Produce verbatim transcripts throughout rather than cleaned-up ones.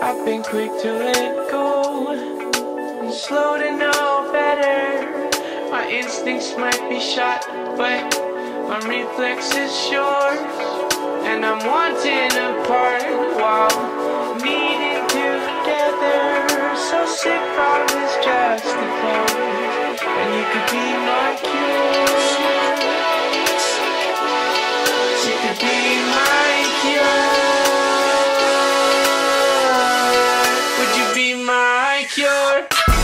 I've been quick to let go, slow to know better. My instincts might be shot, but my reflex is short. And I'm wanting apart while needing together. So sick of this justified, and you could be my cure. You could be my cure. Would you be my cure?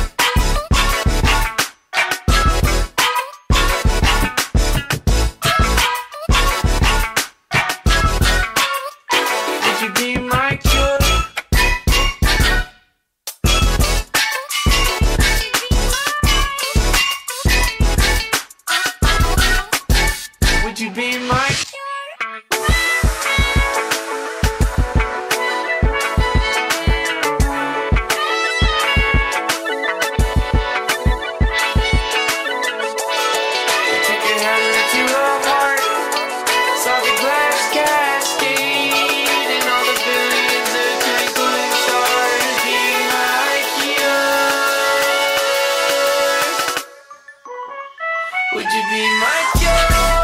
Would you be my cure? Would you be my cure? Would you be my cure?